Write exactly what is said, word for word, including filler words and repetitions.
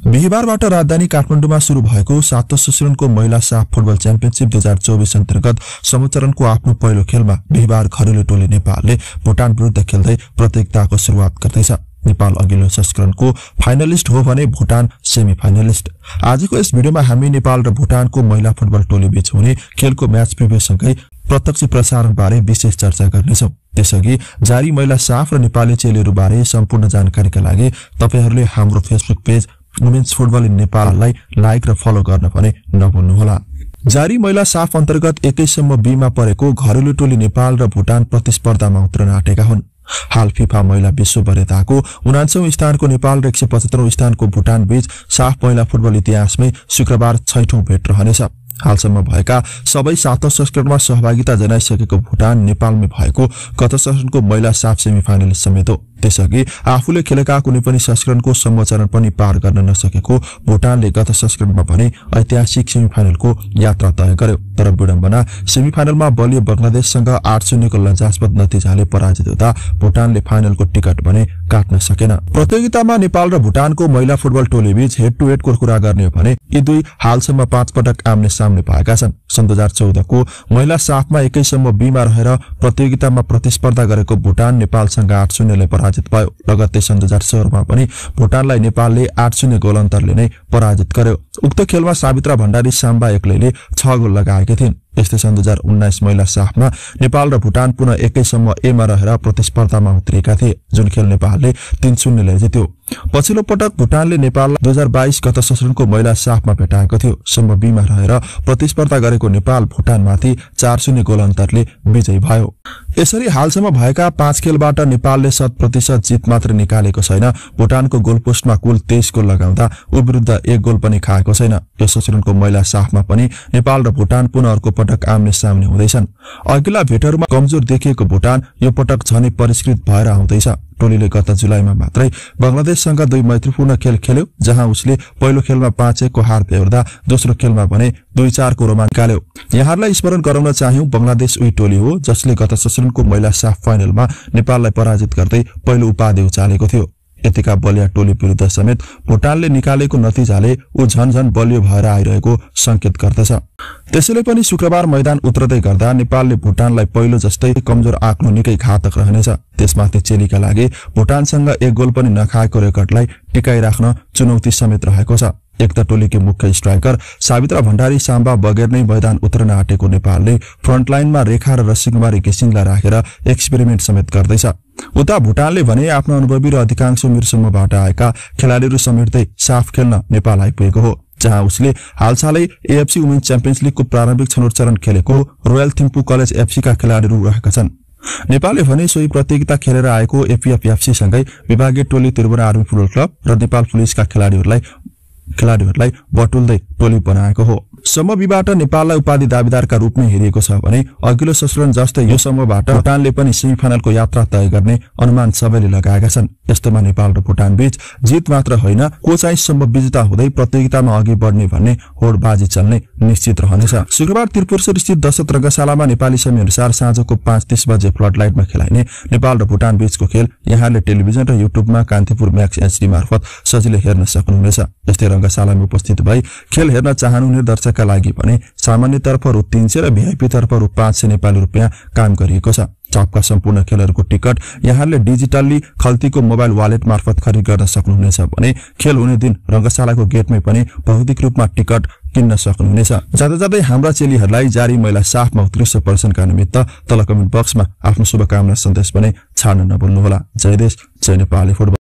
बिहीबारबाट राजधानी काठमाडौँमा सुरु भएको सातौं संस्करणको महिला साफ फुटबल च्याम्पियनशिप दुई हजार चौबीस अन्तर्गत समूचरणको आफ्नो पहिलो खेलमा बिहीबार घरेलु टोली नेपालले भुटान विरुद्ध खेल्दै प्रतियोगिताको सुरुवात गर्दैछ। नेपाल अघिल्लो संस्करणको फाइनलिस्ट हो भने भुटान सेमी फाइनलिस्ट। आजको यस भिडियोमा हामी नेपाल र भुटानको महिला फुटबल टोली बीच हुने खेलको म्याच प्रिभ्यूसँगै प्रत्यक्ष प्रसारण बारे विशेष चर्चा गर्नेछौं। त्यसअघि जारी महिला साफ र नेपाली चेलीहरू बारे सम्पूर्ण जानकारीका लागि तपाईहरूले हाम्रो Facebook page women's football in नेपाललाई लाइक र फलो गर्न पनि नभुल्नुहोला। जारी महिला साफ अन्तर्गत एकैसम्म बीमा परेको घरेलु टोली नेपाल र भुटान प्रतिस्पर्धामा उत्रन आँटेका हुन्। हाल फिफा महिला विश्व वरियताको उनान्सौं स्थानको नेपाल र एक सय पचहत्तरौं स्थानको भुटान बीच साफ महिला फुटबल इतिहासमै शुक्रबार छैठौं भेट रहनेछ। हालसम्म भएका सबै सातौं संस्करणमा सहभागिता जनाइसकेको भुटान नेपालमै भएको गत संस्करणको महिला साफ सेमी फाइनलिस्ट समेत हो। त्यसअघि आफूले खेलेका कुनै पनि संस्करणको सम्मचरण पनि पार गर्न नसकेको भुटानले गत संस्करणमा भने ऐतिहासिक सेमी फाइनलको यात्रा तय गर्यो। तर विडम्बना सेमी फाइनलमा बलियो बंगलादेशसँग आठ शून्यको लज्जास्पद नतिजाले पराजित हुँदा भुटानले फाइनलको टिकट भने काट्न सकेन। प्रतियोगितामा नेपाल र भुटानको महिला फुटबल टोली बीच हेड टु हेडको कुरा गर्ने हो भने यी दुई हालसम्म पाँच पटक आम्ने सामने भएका छन्। सन् दुई हजार चौधको महिला साफमा एकैसम्म बीमा रहेर प्रतियोगितामा प्रतिस्पर्धा गरेको भुटान नेपालसँग आठ शून्यले पराजित भयो। लगत्तै सन् दुई हजार सोह्रमा पनि भुटानलाई नेपालले आठ शून्य गोल अन्तरले नै पराजित गर्यो। उक्त खेलमा सावित्रा भण्डारी साम्बा एक्लैले छ गोल लगाएकी थिइन्। यस्तै सन् दुई हजार उन्नाइस महिला साफमा नेपाल र भुटान पुनः एकैसम्म एमा रहेर प्रतिस्पर्धामा उत्रिएका थिए, जुन खेल नेपालले तीन शून्यले जित्यो। पछिल्लो पटक भुटानले नेपाललाई दुई हजार बाइस गत संस्करणको महिला साफमा भेटाएको थियो। सम्म बीमा रहेर प्रतिस्पर्धा गरेको नेपाल भुटानमाथि चार शून्य गोल अन्तरले विजयी भयो। यसरी हालसम्म भएका पाँच खेलबाट नेपालले शत प्रतिशत जित मात्र निकालेको छैन। भुटानको गोलपोस्टमा कुल तेइस गोल लगाउँदा ऊ विरुद्ध एक गोल पनि खाएको छैन। यस संस्करणको महिला साफमा पनि नेपाल र भुटान पुनः अर्को पटक आम्ने सामने हुँदैछन्। अघिल्ला भेटहरूमा कमजोर देखिएको भुटान यो पटक झनै परिष्कृत भएर आउँदैछ। टोलीले गत जुलाईमा मात्रै बंगलादेशसँग दुई मैत्रीपूर्ण खेल खेल्यो, जहाँ उसले पहिलो खेलमा पाँच एकको हार बेहोर्दा दोस्रो खेलमा भने दुई चारको रोमाञ्च निकाल्यो। यहाँलाई स्मरण गराउन चाह्यौं, बंगलादेश उही टोली हो जसले गत संस्करणको महिला साफ फाइनलमा नेपाललाई पराजित गर्दै पहिलो उपाधि उचालेको थियो। यतिका बलिया टोली विरुद्ध समेत भुटानले निकालेको नतिजाले ऊ झनझन बलियो भएर आइरहेको संकेत गर्दछ। त्यसैले पनि शुक्रबार मैदान उत्रदै गर्दा नेपालले भुटानलाई पहिलो जस्तै कमजोर आँक्नु निकै घातक रहनेछ। त्यसमाथि चेलीका लागि भुटानसँग एक गोल पनि नखाएको रेकर्डलाई टिकाइराख्न चुनौती समेत रहेको छ। एक त टोलीकी मुख्य स्ट्राइकर सावित्रा भण्डारी साम्बा बगैर नै मैदान उत्रन आँटेको नेपालले फ्रन्टलाइनमा रेखा र रसिकुमारी घिसिङलाई राखेर एक्सपेरिमेन्ट समेत गर्दैछ। उता भुटानले भने आफ्नो अनुभवी र अधिकांश उमेरसम्मबाट आएका खेलाडीहरू समेट्दै साफ खेल्न नेपाल आइपुगेको हो, जहाँ उसले हालसालै एएफसी वुमेन्स च्याम्पियन्स लीगको प्रारम्भिक छनौट चरण खेलेको रोयल थिम्पू कलेज एफसी का खेलाडीहरू रहेका छन्। नेपालले भने सोही प्रतियोगिता खेलेर आएको एपीएफ एफसी सँगै विभागीय टोली त्रिभुवन आर्मी फुटबल क्लब र नेपाल पुलिसका खेलाडीहरूलाई खेलाडीहरूलाई बटुल्दै टोली बनाएको हो। समूहबाट नेपाललाई उपाधि दाबीदारका रूपमै हेरिएको छ भने अघिल्लो संस्करण जस्तै यो समूहबाट भुटानले पनि सेमिफाइनलको यात्रा तय गर्ने अनुमान सबैले लगाएका छन्। यस्तोमा नेपाल र भुटान बीच जित मात्र होइन, को चाहिँ सम्म विजेता हुँदै प्रतियोगितामा अघि बढ्ने भन्ने होडबाजी चल्ने निश्चित रहनेछ। शुक्रबार त्रिपुरेश्वर स्थित दशरथ रंगशालामा नेपाली समय अनुसार साँझको पाँच तीस बजे फ्लड लाइटमा खेलाइने नेपाल र भुटान बीचको खेल यहाँले टेलिभिजन र युट्युबमा कान्तिपुर म्याक्स एचडी मार्फत सजिलै हेर्न सक्नुहुनेछ। यस्तै रंगशालामा उपस्थित भई खेल हेर्न चाहनुहुने दर्शकका लागि भने सामान्य तर्फ रु तीन सय र भिआइपी तर्फ रु पाँच सय नेपाली रुपियाँ काम गरिएको छ। चपका सम्पूर्ण खेलहरूको टिकट यहाँले डिजिटल्ली खल्तीको मोबाइल वालेट मार्फत खरिद गर्न सक्नुहुनेछ भने खेल हुने दिन रंगशालाको गेटमै पनि भौतिक रूपमा टिकट किन्न सक्नुहुनेछ। जाँदा जाँदै हाम्रा चेलीहरूलाई जारी महिला साफमा उत्कृष्ट प्रदर्शनका निमित्त तल कमेन्ट बक्समा आफ्नो शुभकामना सन्देश पनि छाड्न नभुल्नुहोला। जय देश, जय नेपाली फुटबल।